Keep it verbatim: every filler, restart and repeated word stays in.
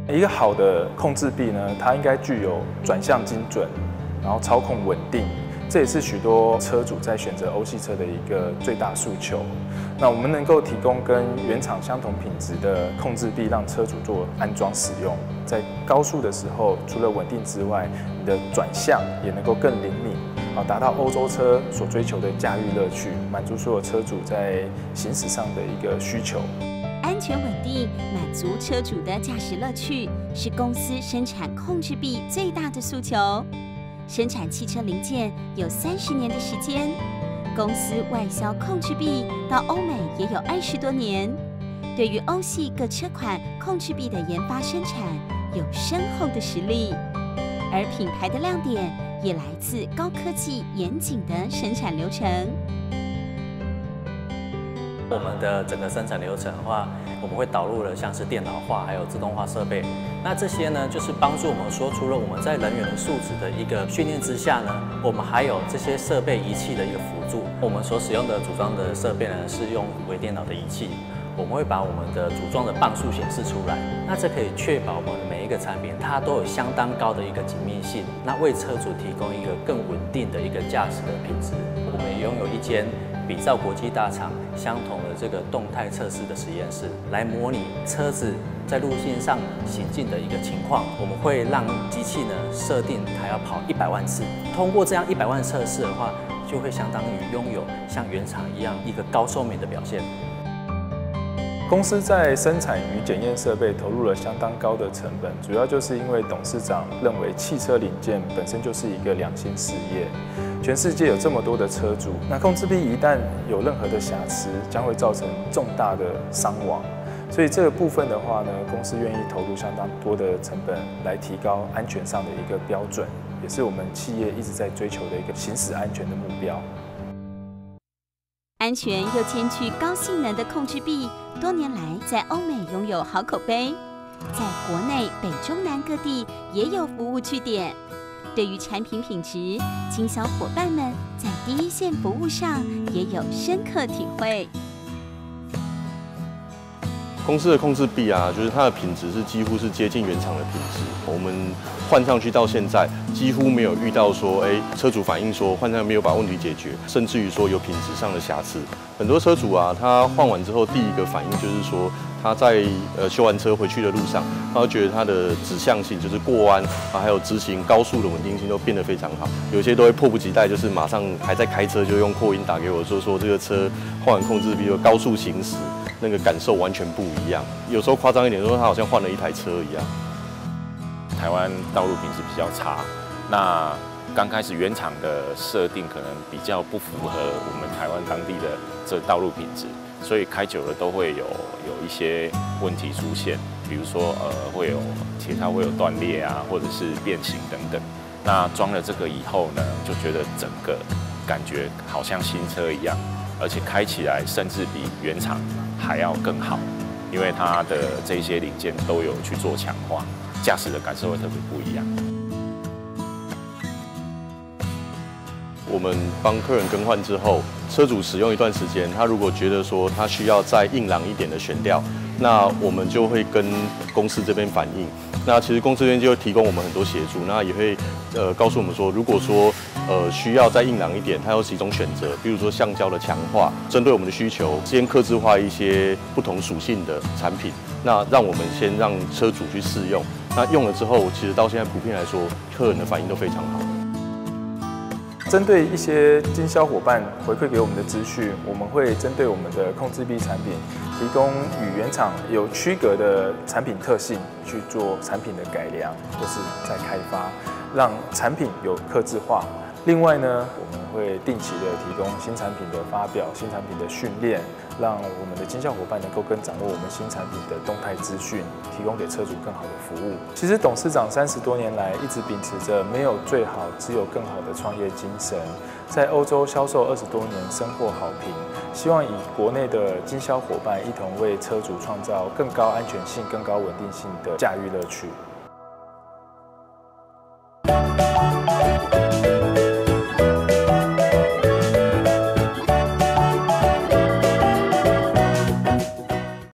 一个好的控制臂呢，它应该具有转向精准，然后操控稳定，这也是许多车主在选择欧系车的一个最大诉求。那我们能够提供跟原厂相同品质的控制臂，让车主做安装使用。在高速的时候，除了稳定之外，你的转向也能够更灵敏，啊，达到欧洲车所追求的驾驭乐趣，满足所有车主在行驶上的一个需求。 安全稳定，满足车主的驾驶乐趣，是公司生产控制臂最大的诉求。生产汽车零件有三十年的时间，公司外销控制臂到欧美也有二十多年。对于欧系各车款控制臂的研发生产，有深厚的实力。而品牌的亮点也来自高科技严谨的生产流程。 我们的整个生产流程的话，我们会导入了像是电脑化还有自动化设备。那这些呢，就是帮助我们说，除了我们在人员的素质的一个训练之下呢，我们还有这些设备仪器的一个辅助。我们所使用的组装的设备呢，是用微电脑的仪器。我们会把我们的组装的磅数显示出来，那这可以确保我们的每一个产品它都有相当高的一个紧密性，那为车主提供一个更稳定的一个驾驶的品质。我们也拥有一间比照国际大厂相同的这个动态测试的实验室，来模拟车子在路径上行进的一个情况。我们会让机器呢设定它要跑一百万次，通过这样一百万测试的话，就会相当于拥有像原厂一样一个高寿命的表现。 公司在生产与检验设备投入了相当高的成本，主要就是因为董事长认为汽车零件本身就是一个良心事业，全世界有这么多的车主，那控制臂一旦有任何的瑕疵，将会造成重大的伤亡。所以这个部分的话呢，公司愿意投入相当多的成本来提高安全上的一个标准，也是我们企业一直在追求的一个行驶安全的目标。 安全又兼具高性能的控制臂，多年来在欧美拥有好口碑，在国内北中南各地也有服务据点。对于产品品质，经销伙伴们在第一线服务上也有深刻体会。 公司的控制臂啊，就是它的品质是几乎是接近原厂的品质。我们换上去到现在，几乎没有遇到说，哎，车主反映说换上没有把问题解决，甚至于说有品质上的瑕疵。很多车主啊，他换完之后，第一个反应就是说，他在呃修完车回去的路上，他会觉得他的指向性，就是过弯啊，还有执行高速的稳定性都变得非常好。有些都会迫不及待，就是马上还在开车就用扩音打给我说说这个车换完控制臂，高速行驶。那个感受完全不一样，有时候夸张一点说，他好像换了一台车一样。 台湾道路品质比较差，那刚开始原厂的设定可能比较不符合我们台湾当地的这道路品质，所以开久了都会有有一些问题出现，比如说呃会有铁套会有断裂啊，或者是变形等等。那装了这个以后呢，就觉得整个感觉好像新车一样，而且开起来甚至比原厂还要更好，因为它的这些零件都有去做强化，驾驶的感受会特别不一样。 我们帮客人更换之后，车主使用一段时间，他如果觉得说他需要再硬朗一点的悬吊，那我们就会跟公司这边反映。那其实公司这边就会提供我们很多协助，那也会呃告诉我们说，如果说呃需要再硬朗一点，它有几种选择，比如说橡胶的强化，针对我们的需求，先客制化一些不同属性的产品，那让我们先让车主去试用，那用了之后，其实到现在普遍来说，客人的反应都非常好。 针对一些经销伙伴回馈给我们的资讯，我们会针对我们的控制臂产品，提供与原厂有区隔的产品特性去做产品的改良，或是再开发，让产品有客制化。另外呢，我们会定期的提供新产品的发表、新产品的训练，让我们的经销伙伴能够更掌握我们新产品的动态资讯，提供给车主更好的服务。其实董事长三十多年来一直秉持着没有最好，只有更好的创业精神，在欧洲销售二十多年，深获好评。希望以国内的经销伙伴一同为车主创造更高安全性、更高稳定性的驾驭乐趣。